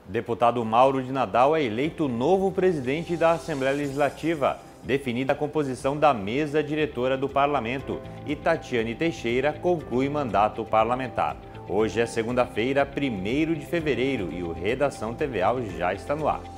Deputado Mauro de Nadal é eleito novo presidente da Assembleia Legislativa. Definida a composição da mesa diretora do Parlamento e Tatiane Teixeira conclui mandato parlamentar. Hoje é segunda-feira, 1º de fevereiro, e o Redação TVAL já está no ar.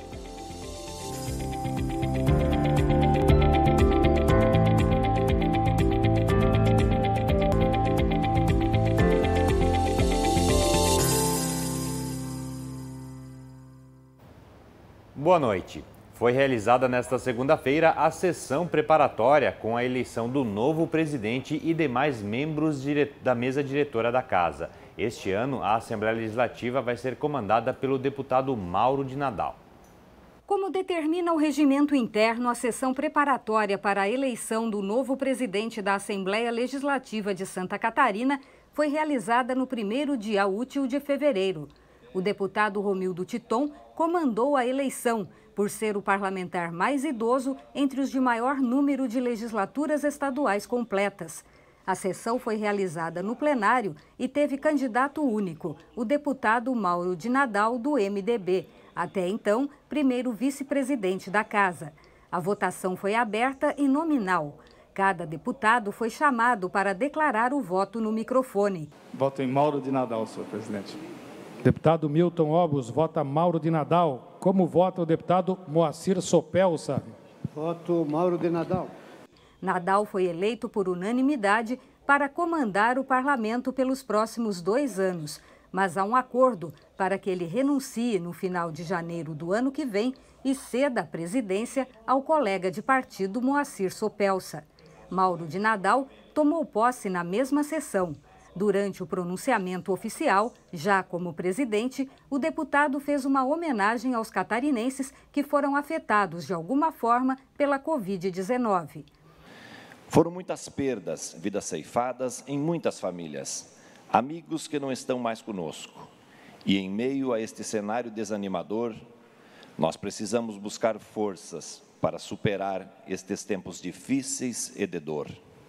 Boa noite. Foi realizada nesta segunda-feira a sessão preparatória com a eleição do novo presidente e demais membros da mesa diretora da Casa. Este ano, a Assembleia Legislativa vai ser comandada pelo deputado Mauro de Nadal. Como determina o regimento interno, a sessão preparatória para a eleição do novo presidente da Assembleia Legislativa de Santa Catarina foi realizada no primeiro dia útil de fevereiro. O deputado Romildo Titon comandou a eleição, por ser o parlamentar mais idoso entre os de maior número de legislaturas estaduais completas. A sessão foi realizada no plenário e teve candidato único, o deputado Mauro de Nadal, do MDB, até então primeiro vice-presidente da Casa. A votação foi aberta e nominal. Cada deputado foi chamado para declarar o voto no microfone. Voto em Mauro de Nadal, senhor presidente. Deputado Milton Obos, vota Mauro de Nadal. Como vota o deputado Moacir Sopelsa? Voto Mauro de Nadal. Nadal foi eleito por unanimidade para comandar o parlamento pelos próximos 2 anos, mas há um acordo para que ele renuncie no final de janeiro do ano que vem e ceda a presidência ao colega de partido Moacir Sopelsa. Mauro de Nadal tomou posse na mesma sessão. Durante o pronunciamento oficial, já como presidente, o deputado fez uma homenagem aos catarinenses que foram afetados de alguma forma pela Covid-19. Foram muitas perdas, vidas ceifadas em muitas famílias, amigos que não estão mais conosco. E em meio a este cenário desanimador, nós precisamos buscar forças para superar estes tempos difíceis e de dor.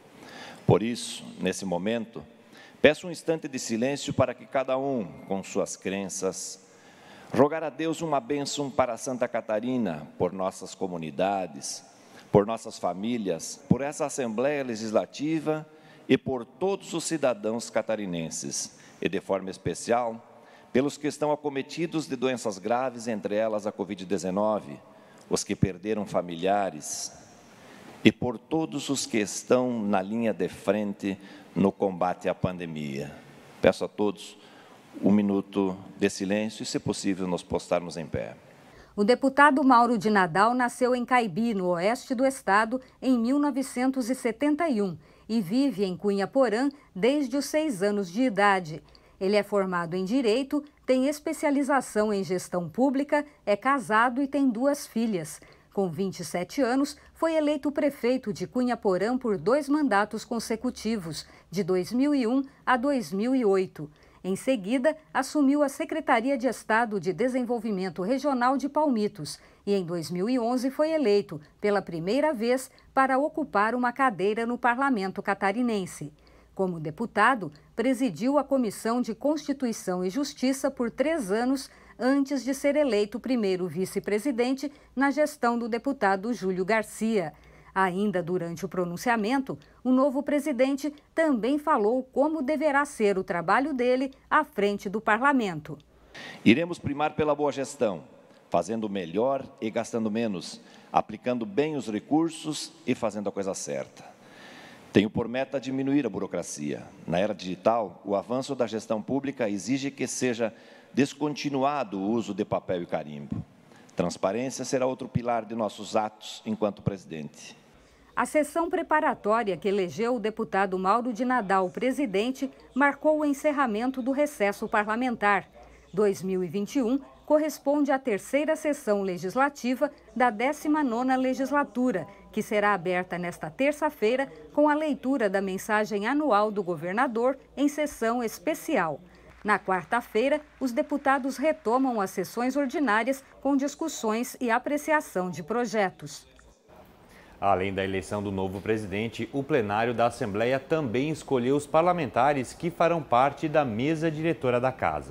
Por isso, nesse momento, peço um instante de silêncio para que cada um, com suas crenças, rogar a Deus uma bênção para Santa Catarina, por nossas comunidades, por nossas famílias, por essa Assembleia Legislativa e por todos os cidadãos catarinenses, e de forma especial, pelos que estão acometidos de doenças graves, entre elas a Covid-19, os que perderam familiares, e por todos os que estão na linha de frente no combate à pandemia. Peço a todos um minuto de silêncio e, se possível, nos postarmos em pé. O deputado Mauro de Nadal nasceu em Caibi, no oeste do estado, em 1971 e vive em Cunha Porã desde os 6 anos de idade. Ele é formado em Direito, tem especialização em Gestão Pública, é casado e tem 2 filhas. Com 27 anos, foi eleito prefeito de Cunha Porã por 2 mandatos consecutivos, de 2001 a 2008. Em seguida, assumiu a Secretaria de Estado de Desenvolvimento Regional de Palmitos e, em 2011, foi eleito, pela primeira vez, para ocupar uma cadeira no Parlamento catarinense. Como deputado, presidiu a Comissão de Constituição e Justiça por 3 anos, antes de ser eleito primeiro vice-presidente na gestão do deputado Júlio Garcia. Ainda durante o pronunciamento, o novo presidente também falou como deverá ser o trabalho dele à frente do parlamento. Iremos primar pela boa gestão, fazendo melhor e gastando menos, aplicando bem os recursos e fazendo a coisa certa. Tenho por meta diminuir a burocracia. Na era digital, o avanço da gestão pública exige que seja descontinuado o uso de papel e carimbo. Transparência será outro pilar de nossos atos enquanto presidente. A sessão preparatória que elegeu o deputado Mauro de Nadal presidente marcou o encerramento do recesso parlamentar. 2021 corresponde à 3ª sessão legislativa da 19ª legislatura, que será aberta nesta terça-feira com a leitura da mensagem anual do governador em sessão especial. Na quarta-feira, os deputados retomam as sessões ordinárias com discussões e apreciação de projetos. Além da eleição do novo presidente, o plenário da Assembleia também escolheu os parlamentares que farão parte da mesa diretora da Casa.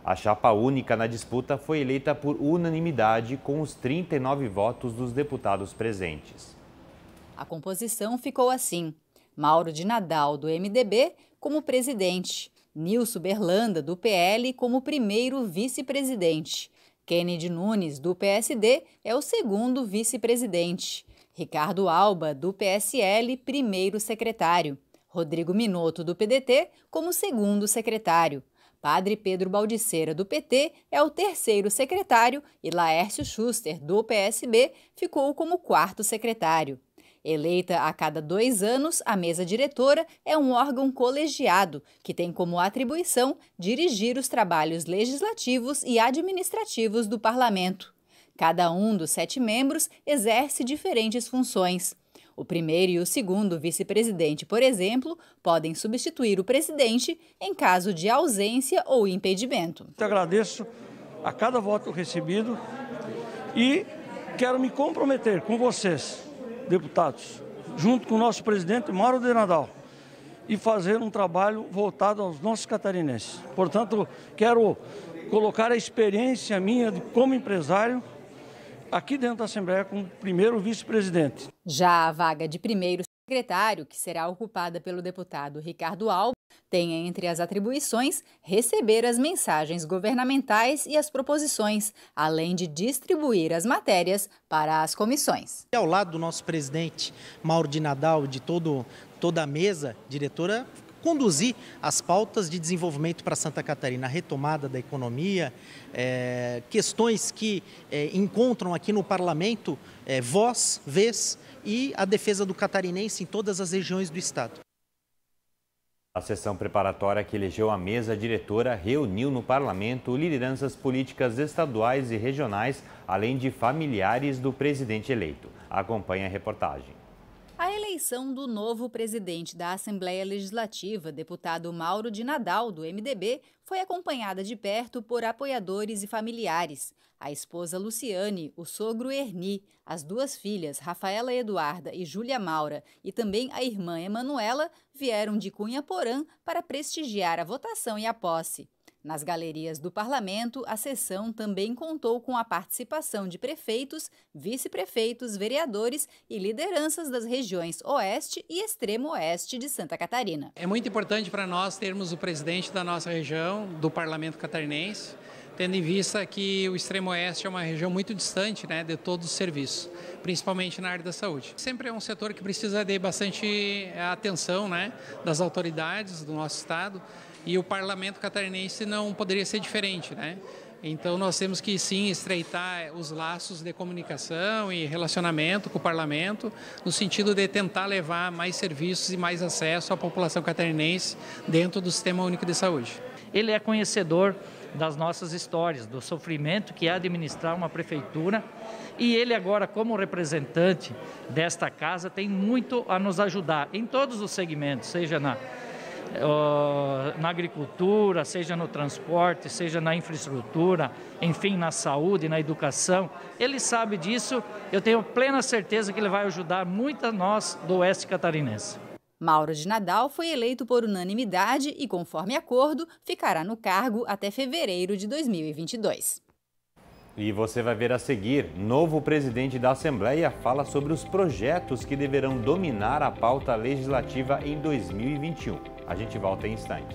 A chapa única na disputa foi eleita por unanimidade com os 39 votos dos deputados presentes. A composição ficou assim: Mauro de Nadal, do MDB, como presidente, Nilson Berlanda, do PL, como primeiro vice-presidente, Kennedy Nunes, do PSD, é o segundo vice-presidente, Ricardo Alba, do PSL, primeiro secretário, Rodrigo Minotto, do PDT, como segundo secretário, Padre Pedro Baldiceira, do PT, é o terceiro secretário e Laércio Schuster, do PSB, ficou como quarto secretário. Eleita a cada 2 anos, a mesa diretora é um órgão colegiado que tem como atribuição dirigir os trabalhos legislativos e administrativos do parlamento. Cada um dos 7 membros exerce diferentes funções. O primeiro e o segundo vice-presidente, por exemplo, podem substituir o presidente em caso de ausência ou impedimento. Eu agradeço a cada voto recebido e quero me comprometer com vocês, deputados, junto com o nosso presidente Mauro de Nadal, e fazer um trabalho voltado aos nossos catarinenses. Portanto, quero colocar a experiência minha como empresário aqui dentro da Assembleia como primeiro vice-presidente. Já a vaga de primeiro secretário, que será ocupada pelo deputado Ricardo Alba, tem entre as atribuições receber as mensagens governamentais e as proposições, além de distribuir as matérias para as comissões. Ao lado do nosso presidente Mauro de Nadal, de toda a mesa diretora, conduzir as pautas de desenvolvimento para Santa Catarina, a retomada da economia, questões que encontram aqui no parlamento voz, vez e a defesa do catarinense em todas as regiões do estado. A sessão preparatória que elegeu a mesa diretora reuniu no parlamento lideranças políticas estaduais e regionais, além de familiares do presidente eleito. Acompanhe a reportagem. A eleição do novo presidente da Assembleia Legislativa, deputado Mauro de Nadal, do MDB, foi acompanhada de perto por apoiadores e familiares. A esposa Luciane, o sogro Erni, as 2 filhas, Rafaela Eduarda e Júlia Maura, e também a irmã Emanuela, vieram de Cunha Porã para prestigiar a votação e a posse. Nas galerias do parlamento, a sessão também contou com a participação de prefeitos, vice-prefeitos, vereadores e lideranças das regiões Oeste e Extremo Oeste de Santa Catarina. É muito importante para nós termos o presidente da nossa região, do parlamento catarinense, tendo em vista que o Extremo Oeste é uma região muito distante, né, de todos os serviços, principalmente na área da saúde. Sempre é um setor que precisa de bastante atenção, né, das autoridades do nosso estado. E o parlamento catarinense não poderia ser diferente, né? Então nós temos que sim estreitar os laços de comunicação e relacionamento com o parlamento, no sentido de tentar levar mais serviços e mais acesso à população catarinense dentro do Sistema Único de Saúde. Ele é conhecedor das nossas histórias, do sofrimento que é administrar uma prefeitura, e ele agora, como representante desta casa, tem muito a nos ajudar em todos os segmentos, seja na agricultura, seja no transporte, seja na infraestrutura, enfim, na saúde, na educação. Ele sabe disso, eu tenho plena certeza que ele vai ajudar muito a nós do Oeste Catarinense. Mauro de Nadal foi eleito por unanimidade e, conforme acordo, ficará no cargo até fevereiro de 2022. E você vai ver a seguir, novo presidente da Assembleia fala sobre os projetos que deverão dominar a pauta legislativa em 2021. A gente volta em instantes.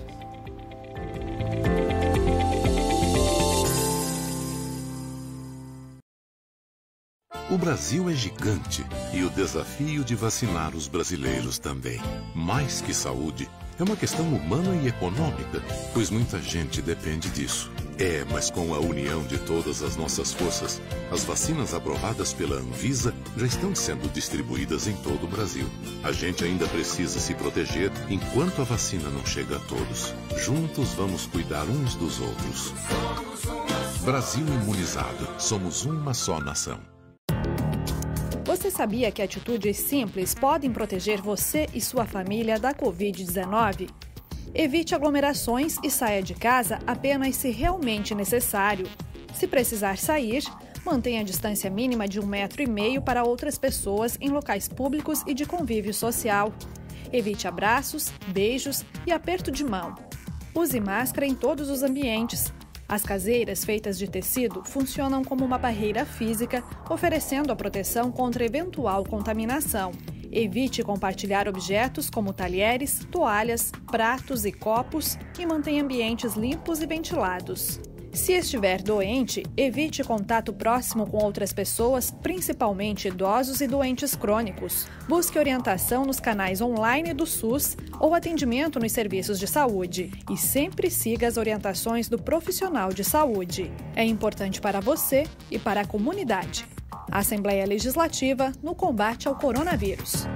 O Brasil é gigante e o desafio de vacinar os brasileiros também. Mais que saúde, é uma questão humana e econômica, pois muita gente depende disso. Mas com a união de todas as nossas forças, as vacinas aprovadas pela Anvisa já estão sendo distribuídas em todo o Brasil. A gente ainda precisa se proteger enquanto a vacina não chega a todos. Juntos vamos cuidar uns dos outros. Brasil imunizado. Somos uma só nação. Você sabia que atitudes simples podem proteger você e sua família da Covid-19? Evite aglomerações e saia de casa apenas se realmente necessário. Se precisar sair, mantenha a distância mínima de 1,5 metro para outras pessoas em locais públicos e de convívio social. Evite abraços, beijos e aperto de mão. Use máscara em todos os ambientes. As caseiras feitas de tecido funcionam como uma barreira física, oferecendo a proteção contra eventual contaminação. Evite compartilhar objetos como talheres, toalhas, pratos e copos e mantenha ambientes limpos e ventilados. Se estiver doente, evite contato próximo com outras pessoas, principalmente idosos e doentes crônicos. Busque orientação nos canais online do SUS ou atendimento nos serviços de saúde. E sempre siga as orientações do profissional de saúde. É importante para você e para a comunidade. Assembleia Legislativa no combate ao coronavírus.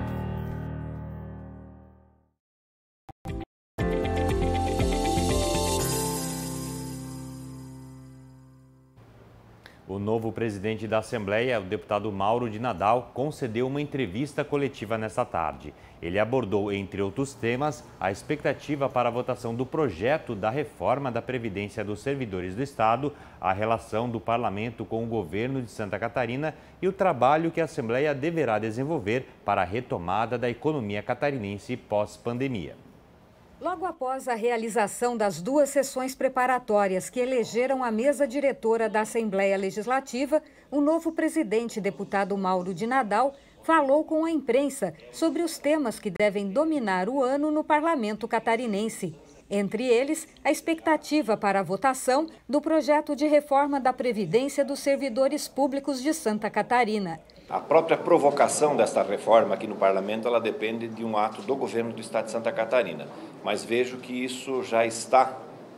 O novo presidente da Assembleia, o deputado Mauro de Nadal, concedeu uma entrevista coletiva nesta tarde. Ele abordou, entre outros temas, a expectativa para a votação do projeto da reforma da Previdência dos Servidores do Estado, a relação do Parlamento com o governo de Santa Catarina e o trabalho que a Assembleia deverá desenvolver para a retomada da economia catarinense pós-pandemia. Logo após a realização das 2 sessões preparatórias que elegeram a mesa diretora da Assembleia Legislativa, o novo presidente, deputado Mauro de Nadal, falou com a imprensa sobre os temas que devem dominar o ano no parlamento catarinense. Entre eles, a expectativa para a votação do projeto de reforma da Previdência dos Servidores Públicos de Santa Catarina. A própria provocação desta reforma aqui no Parlamento, ela depende de um ato do governo do Estado de Santa Catarina. Mas vejo que isso já está,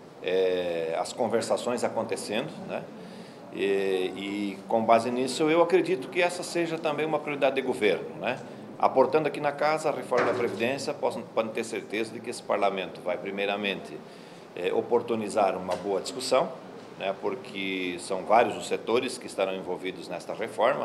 as conversações acontecendo, né? E com base nisso, eu acredito que essa seja também uma prioridade de governo, né? Aportando aqui na casa a reforma da Previdência, podem ter certeza de que esse Parlamento vai, primeiramente, oportunizar uma boa discussão, né? Porque são vários os setores que estarão envolvidos nesta reforma,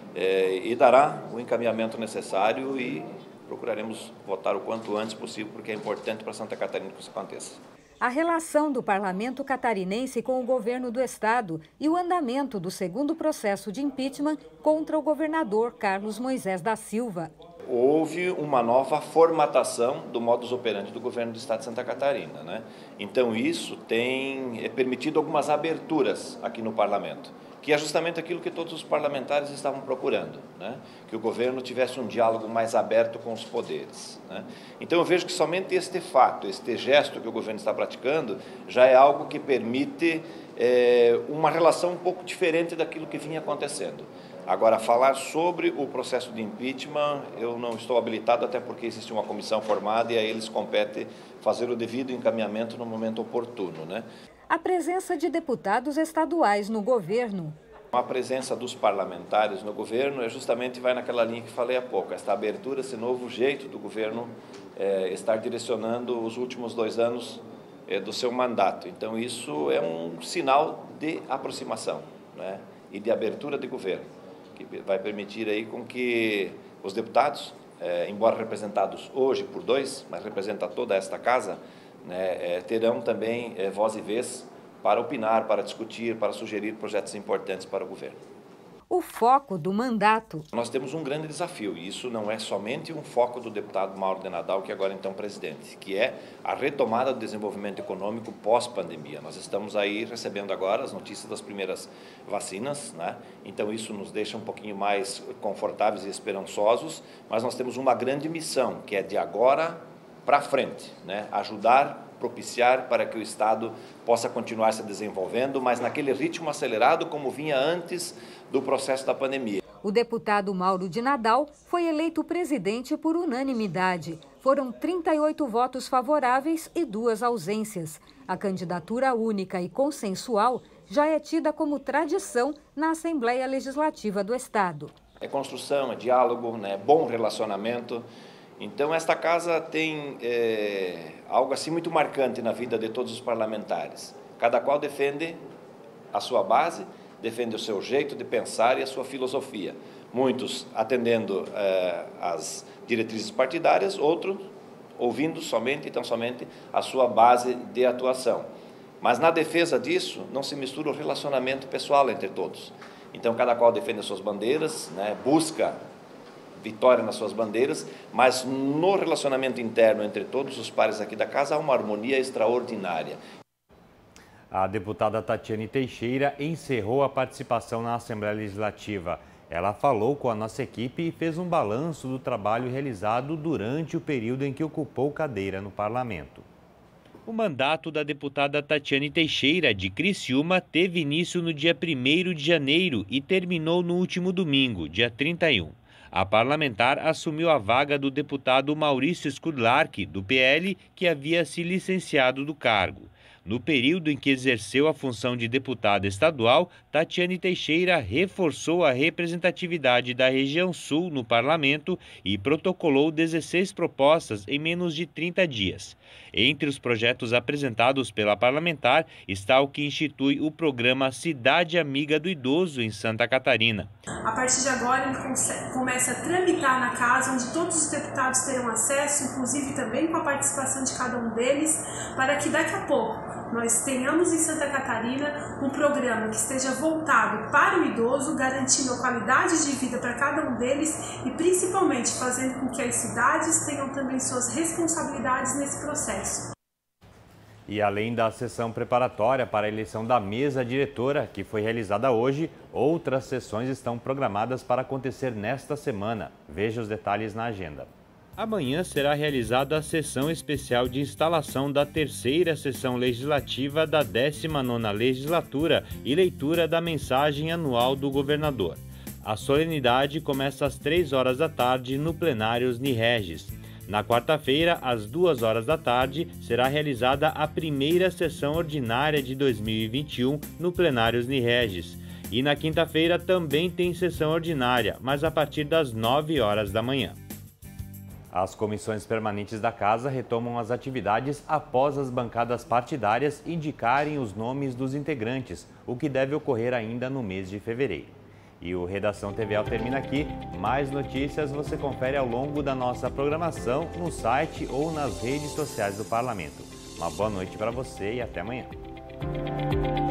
e dará o encaminhamento necessário e procuraremos votar o quanto antes possível, porque é importante para Santa Catarina que isso aconteça. A relação do parlamento catarinense com o governo do estado e o andamento do segundo processo de impeachment contra o governador Carlos Moisés da Silva. Houve uma nova formatação do modus operandi do governo do estado de Santa Catarina, né? Então isso tem permitido algumas aberturas aqui no parlamento, que é justamente aquilo que todos os parlamentares estavam procurando, né? Que o governo tivesse um diálogo mais aberto com os poderes, né? Então eu vejo que somente este fato, este gesto que o governo está praticando, já é algo que permite uma relação um pouco diferente daquilo que vinha acontecendo. Agora, falar sobre o processo de impeachment, eu não estou habilitado, até porque existe uma comissão formada e a eles compete fazer o devido encaminhamento no momento oportuno, né? A presença de deputados estaduais no governo. A presença dos parlamentares no governo vai naquela linha que falei há pouco, esta abertura, esse novo jeito do governo estar direcionando os últimos 2 anos do seu mandato. Então, isso é um sinal de aproximação, né? E de abertura de governo, que vai permitir aí com que os deputados, embora representados hoje por 2, mas representa toda esta casa, né, terão também voz e vez para opinar, para discutir, para sugerir projetos importantes para o governo. O foco do mandato. Nós temos um grande desafio, e isso não é somente um foco do deputado Mauro de Nadal, que agora então presidente, que é a retomada do desenvolvimento econômico pós-pandemia. Nós estamos aí recebendo agora as notícias das primeiras vacinas, né? Então isso nos deixa um pouquinho mais confortáveis e esperançosos, mas nós temos uma grande missão, que é de agora para frente, né? Ajudar, propiciar para que o Estado possa continuar se desenvolvendo, mas naquele ritmo acelerado como vinha antes do processo da pandemia. O deputado Mauro de Nadal foi eleito presidente por unanimidade. Foram 38 votos favoráveis e 2 ausências. A candidatura única e consensual já é tida como tradição na Assembleia Legislativa do Estado. É construção, é diálogo, né? Bom relacionamento. Então, esta casa tem algo assim muito marcante na vida de todos os parlamentares. Cada qual defende a sua base, defende o seu jeito de pensar e a sua filosofia. Muitos atendendo às diretrizes partidárias, outros ouvindo somente a sua base de atuação. Mas na defesa disso, não se mistura o relacionamento pessoal entre todos. Então, cada qual defende as suas bandeiras, né? Busca vitória nas suas bandeiras, mas no relacionamento interno entre todos os pares aqui da casa há uma harmonia extraordinária. A deputada Tatiane Teixeira encerrou a participação na Assembleia Legislativa. Ela falou com a nossa equipe e fez um balanço do trabalho realizado durante o período em que ocupou cadeira no parlamento. O mandato da deputada Tatiane Teixeira, de Criciúma, teve início no dia 1º de janeiro e terminou no último domingo, dia 31. A parlamentar assumiu a vaga do deputado Maurício Skudlark, do PL, que havia se licenciado do cargo. No período em que exerceu a função de deputada estadual, Tatiane Teixeira reforçou a representatividade da região sul no parlamento e protocolou 16 propostas em menos de 30 dias. Entre os projetos apresentados pela parlamentar está o que institui o programa Cidade Amiga do Idoso em Santa Catarina. A partir de agora ele começa a tramitar na casa, onde todos os deputados terão acesso, inclusive também com a participação de cada um deles, para que daqui a pouco nós tenhamos em Santa Catarina um programa que esteja voltado para o idoso, garantindo a qualidade de vida para cada um deles e principalmente fazendo com que as cidades tenham também suas responsabilidades nesse processo. E além da sessão preparatória para a eleição da mesa diretora, que foi realizada hoje, outras sessões estão programadas para acontecer nesta semana. Veja os detalhes na agenda. Amanhã será realizada a sessão especial de instalação da terceira sessão legislativa da 19ª legislatura e leitura da mensagem anual do governador. A solenidade começa às 3 horas da tarde no plenário Osni Regis. Na quarta-feira, às 2 horas da tarde, será realizada a primeira sessão ordinária de 2021 no plenário Osni Regis. E na quinta-feira também tem sessão ordinária, mas a partir das 9 horas da manhã. As comissões permanentes da Casa retomam as atividades após as bancadas partidárias indicarem os nomes dos integrantes, o que deve ocorrer ainda no mês de fevereiro. E o Redação TVL termina aqui. Mais notícias você confere ao longo da nossa programação no site ou nas redes sociais do Parlamento. Uma boa noite para você e até amanhã.